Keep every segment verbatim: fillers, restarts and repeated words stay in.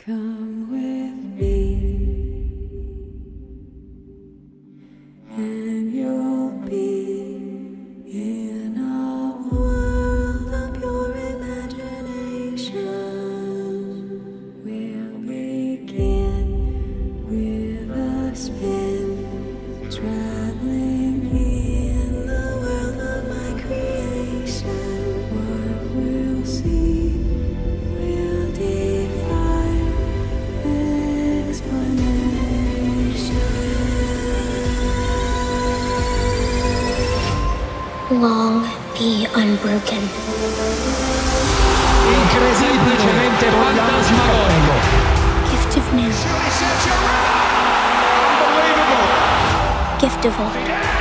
Come with me, and you'll be in a world of pure imagination. We'll begin with a spin, traveling in the world of my creation. What we'll see will defy Long be unbroken. Incredibilmente fantasmagorico. Gift of new. Gift of old.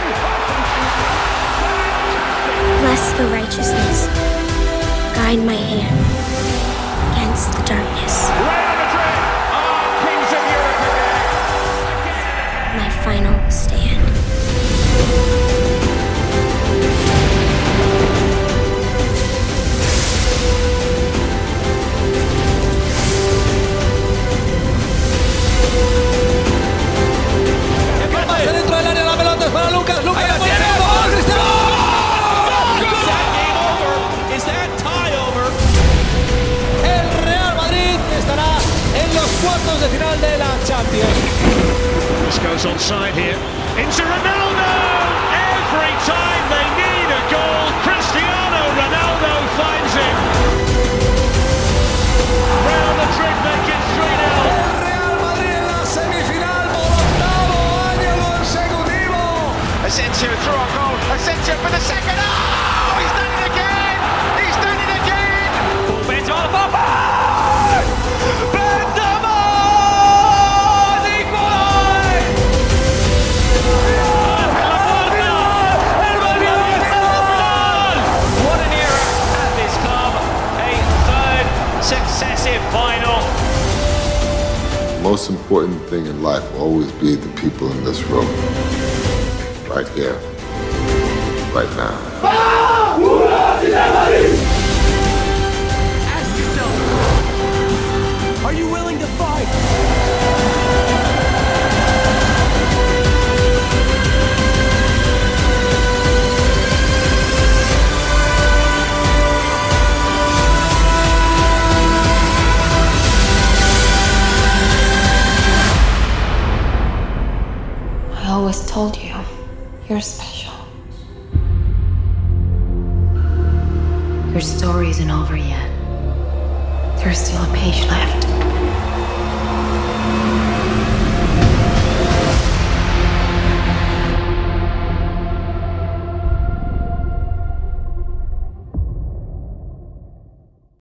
Bless the righteousness. Guide my hand against the darkness. My final stand. Dentro del área la pelota es para Lucas. Lucas la tiene. ¡Gol, Cristiano! Is that tie over? El Real Madrid estará en los cuartos de final de la Champions. This goes onside here. Into Ronaldo! Every time they need a goal, Cristiano Ronaldo finds it. Real Madrid make it three nil. El Real Madrid en la semifinal por octavo año consecutivo. Asensio through on goal. Asensio for the second. Oh, he's done it again. He's done it again. Benzema the ball. Benzema has equalised. What an era at this club. A third successive final. Most important thing in life will always be the people in this room. Right here. Right now. Ask yourself, are you willing to fight? I always told you, you're special. Your story isn't over yet. There's still a page left.